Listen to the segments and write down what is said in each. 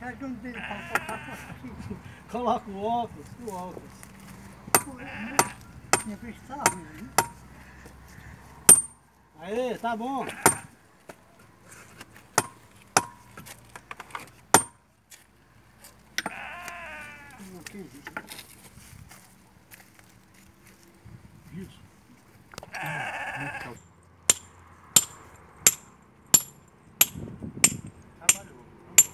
puxar de onde dele para colocar aqui. Coloca o óculos, Minha vez tá ruim, hein? Aí, tá bom. Não acredito. Isso. Trabalhou.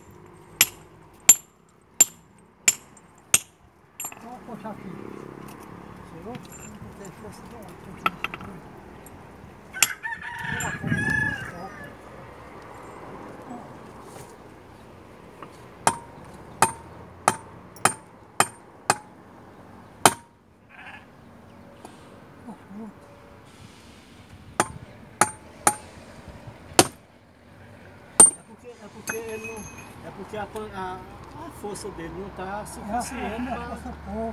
Vamos puxar aqui. Chegou? Não tem força de onde. É porque ele não. É porque a força dele não está suficiente para.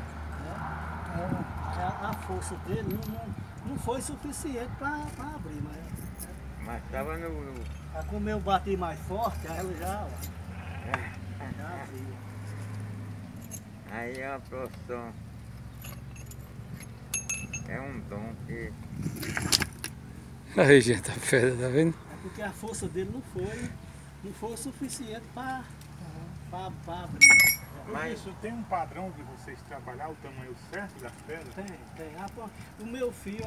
A força dele não foi suficiente para abrir, Mas estava no. como eu bati mais forte, aí ela já abriu. Aí a profissão é um dom que. Aí, gente, a pedra, tá vendo? É porque a força dele não foi suficiente para abrir. Mas isso tem um padrão de vocês trabalhar o tamanho certo das pedras? Tem. O meu fio,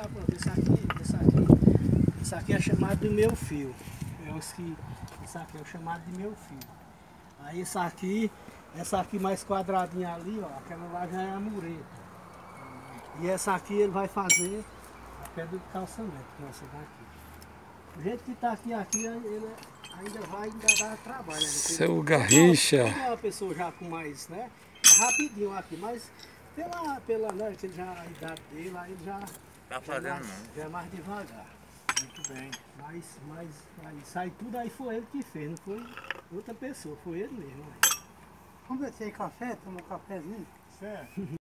isso aqui é chamado de meu fio. Isso aqui é o chamado de meu fio. Aí essa aqui mais quadradinha ali, ó, aquela lá já é a mureta. E essa aqui ele vai fazer a pedra de calçamento, que essa daqui. Do jeito que está aqui, ele ainda vai dar trabalho. Né? Seu Garrincha. Como é uma pessoa já com mais, né? É rapidinho aqui, mas pela né, que a idade dele, aí ele já Tá fazendo já é mais devagar. Muito bem. Mas aí sai tudo, aí foi ele que fez, não foi outra pessoa, foi ele mesmo. Vamos ver se tem café, toma um cafezinho. Certo.